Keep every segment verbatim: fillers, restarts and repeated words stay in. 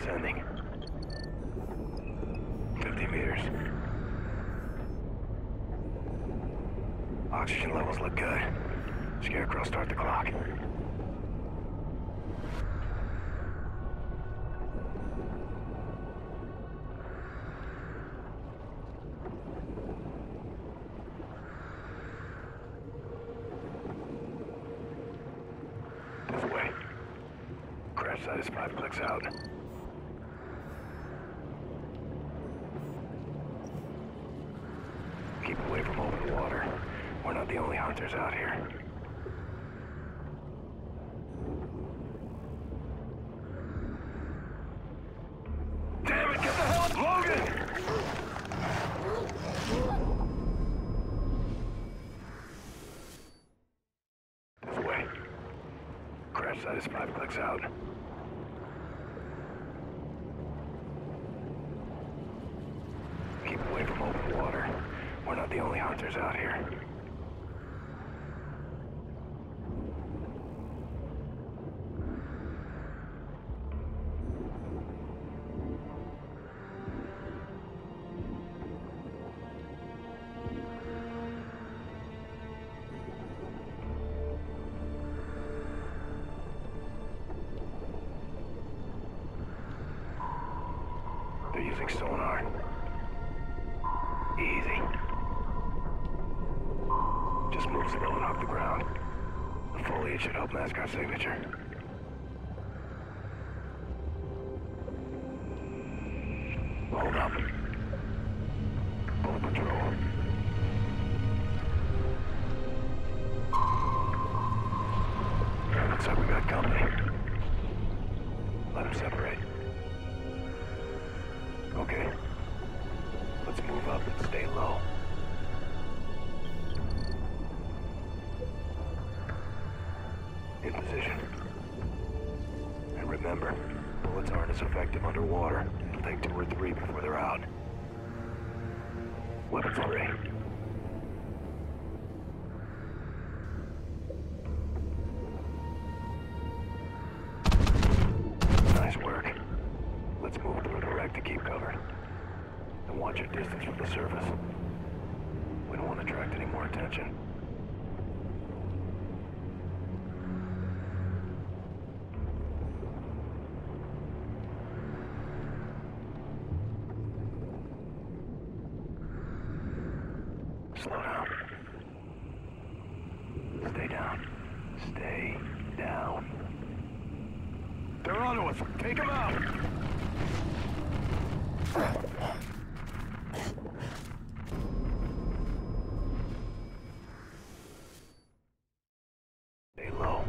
descending. fifty meters. Oxygen levels look good. Scarecrow, start the clock. This way. Crash site is five clicks out. Keep away from open water. We're not the only hunters out here. Damn it, get the hell up! Logan! This way. Crash site is five clicks out. Keep away from open water. We're not the only hunters out here. They're using sonar. Easy. Just move slow and off the ground. The foliage should help mask our signature. Hold up. Full patrol. Looks like we got company. Let them separate. Okay. Let's move up and stay low. In position. And remember, bullets aren't as effective underwater. It'll take two or three before they're out. Weapons free. Nice work. Let's move through the wreck to keep cover. And watch your distance from the surface. We don't want to attract any more attention. Slow down. Stay down. Stay down. They're onto us. Take them out. Stay low.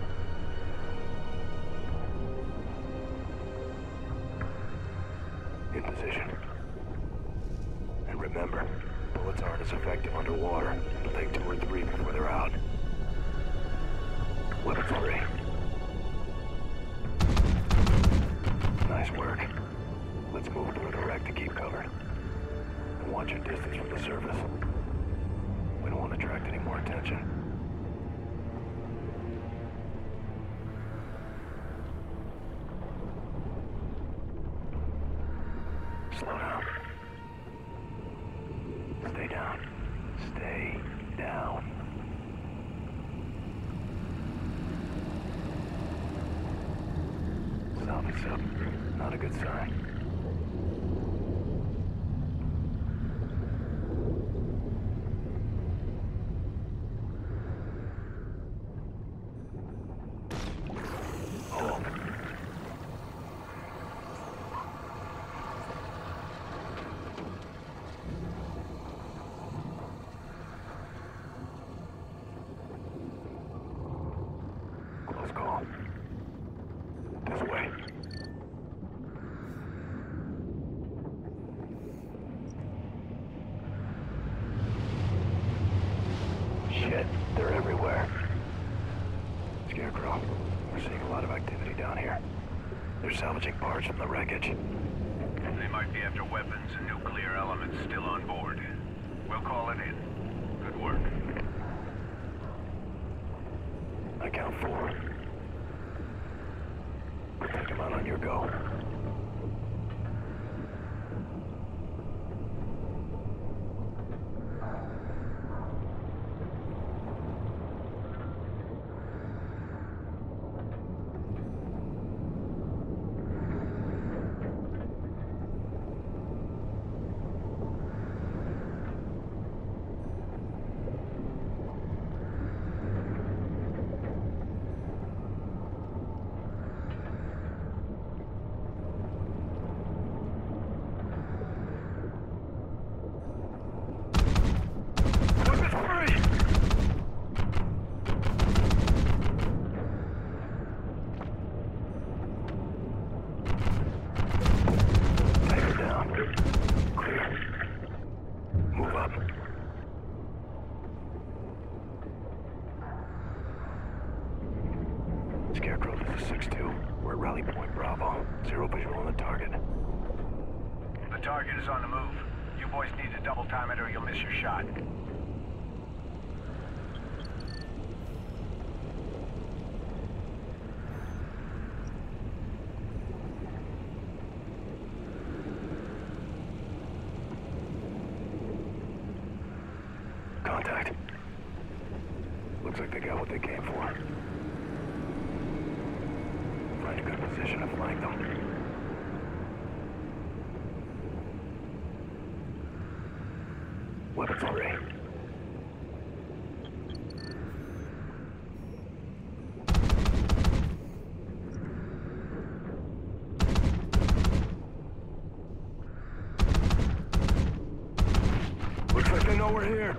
In position. And remember, bullets aren't as effective underwater. It'll take two or three before they're out. Weapons free. Nice work. Let's move through the wreck to keep cover. And watch your distance from the surface. We don't want to attract any more attention. Slow down. Stay down. Stay down. Salvage up. Not a good sign. Hold. Close call. This way. Shit, they're everywhere. Scarecrow, we're seeing a lot of activity down here. They're salvaging parts from the wreckage. They might be after weapons and nuclear elements still on board. We'll call it in. Good work. I count four. Take them out on your go. Scarecrow, this is six two. We're at Rally Point Bravo. Zero visual on the target. The target is on the move. You boys need to double time it or you'll miss your shot. Contact. Looks like they got what they came for. Find a good position to flank them. Weapons free. Looks like they know we're here.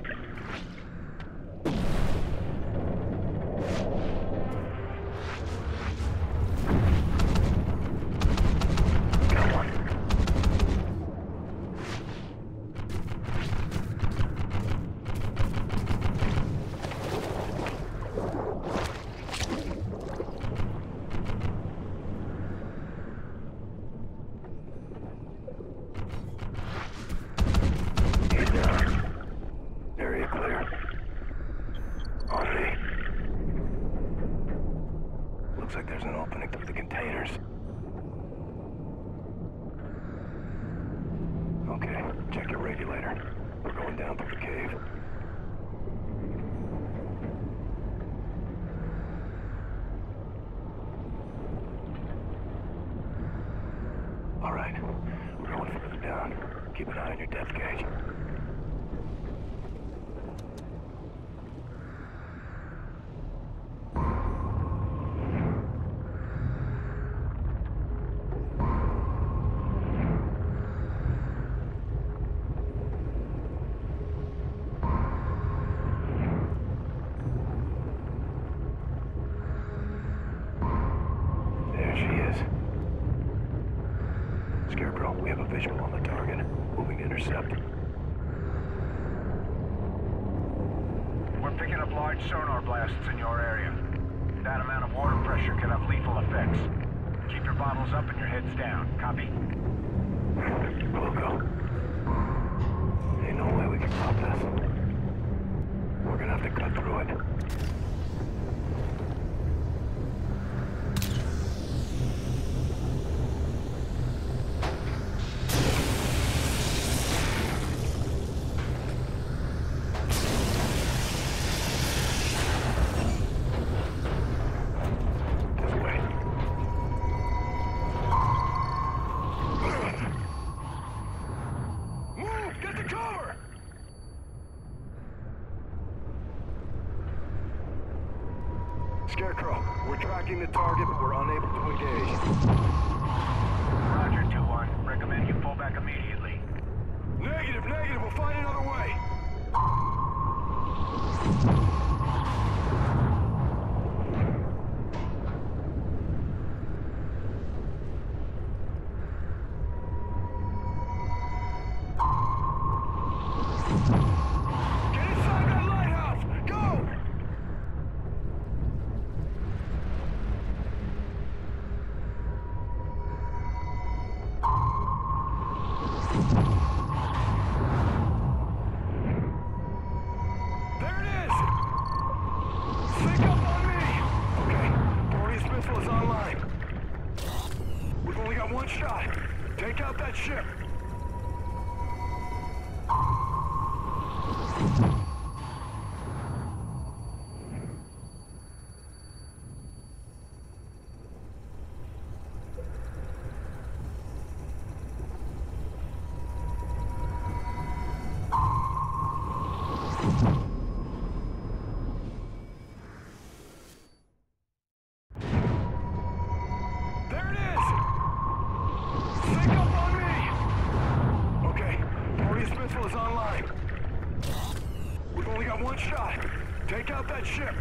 Looks like there's an opening through the containers. Okay, check your regulator. We're going down through the cave. All right, we're going further down. Keep an eye on your depth gauge. Scarecrow, we have a visual on the target. Moving to intercept. We're picking up large sonar blasts in your area. That amount of water pressure can have lethal effects. Keep your bottles up and your heads down. Copy? Loco. Ain't no way we can stop this. We're gonna have to cut through it. Scarecrow, we're tracking the target, but we're unable to engage. Roger, two one. Recommend you pull back immediately. Negative, negative. We'll find another way. Get inside that lighthouse! Go! There it is! Sync up on me! Okay, Boreas missile is online. We've only got one shot. Take out that ship. There it is! Sync up on me! Okay, Boreas missile is online. We've only got one shot. Take out that ship.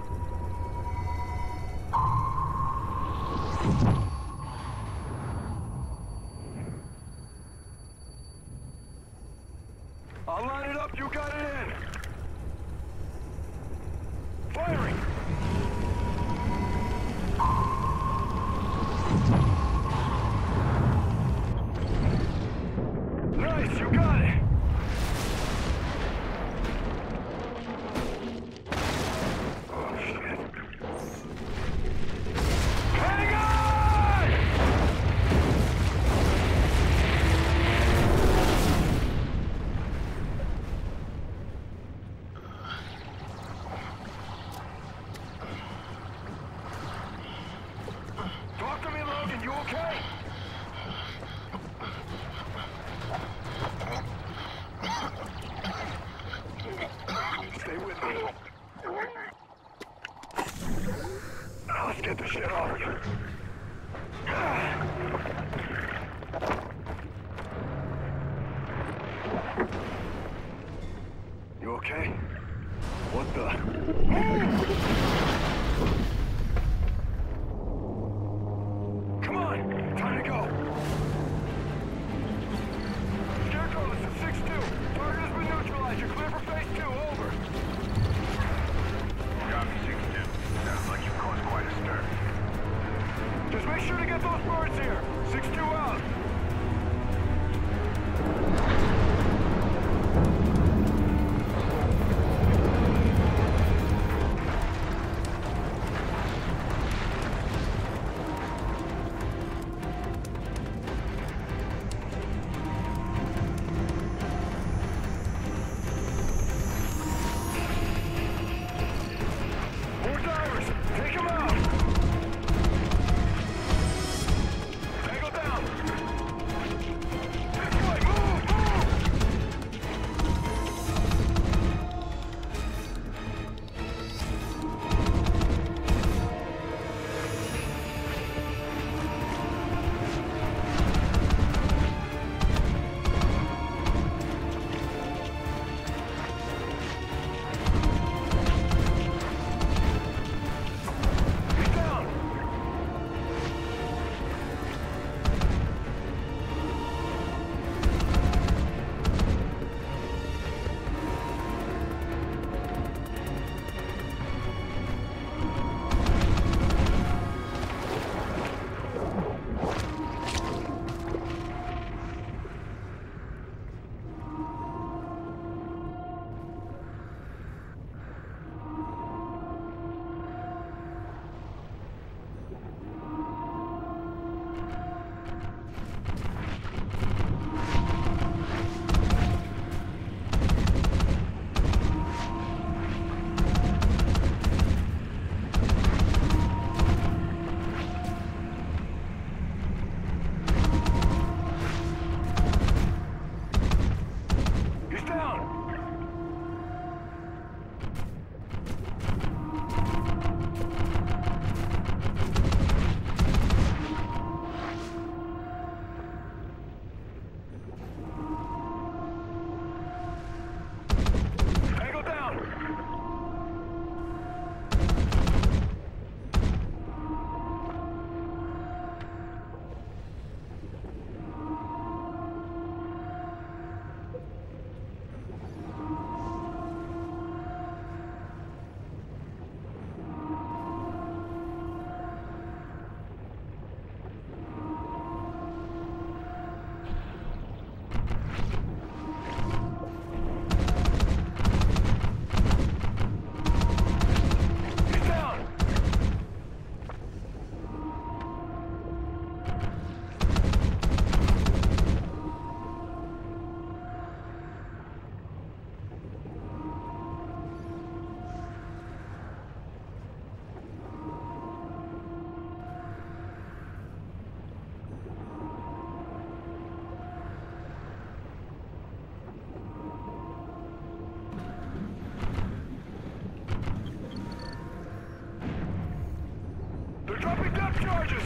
I'll line it up, you got it in. Firing! shit off you. You okay? What the? Move! Come on! Time to go! Scarecrow, this is six two. Target has been neutralized. You're clear for phase two. Over. Copy, six two. Sounds like you caused quite a stir. Just make sure to get those birds here. six two out. More divers. Take them out. Tango down. This way. Move, move. He's down. He's down. Tango down. He's down. They're dropping depth charges!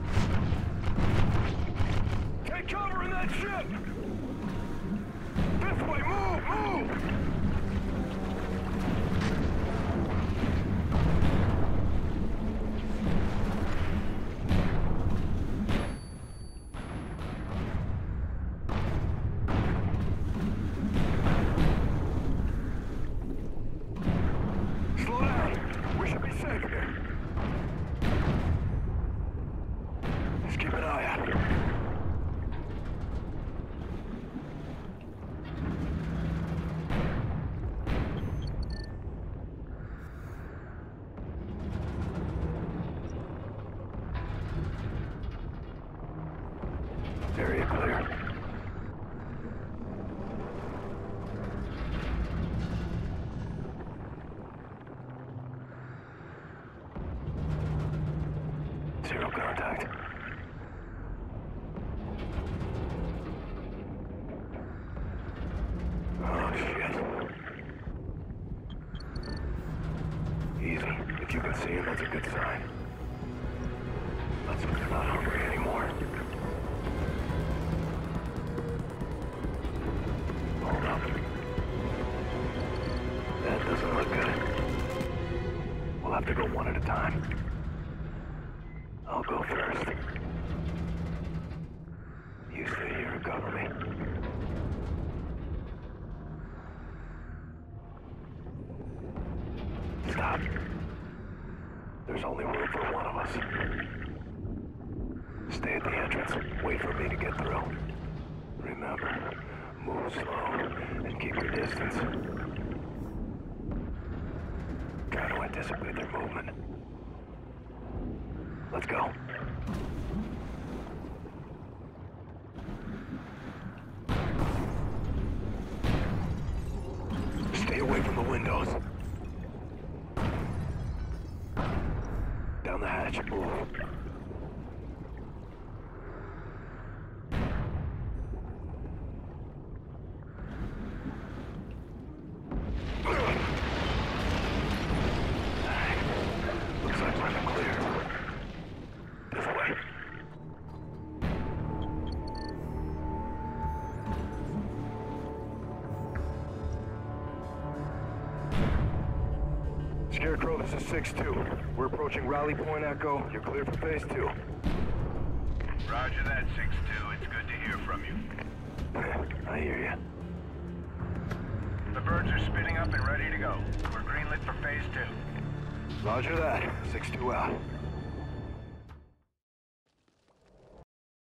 Take cover in that ship! This way, move, move! Slow down. We should be safe here. Just keep an eye out. Area clear. Zero contact. Oh, shit. Easy. If you can see him, that's a good sign. go first. You stay here and cover me. Stop. There's only room for one of us. Stay at the entrance. Wait for me to get through. Remember, move slow and keep your distance. Try to anticipate their movement. Let's go. Stay away from the windows. Down the hatch. Move. Looks like we're in the clear. This way. Scarecrow, this is six two. We're approaching Rally Point Echo. You're clear for phase two. Roger that, six two. It's good to hear from you. I hear you. The birds are spinning up and ready to go. We're greenlit for phase two. Roger that. six two out.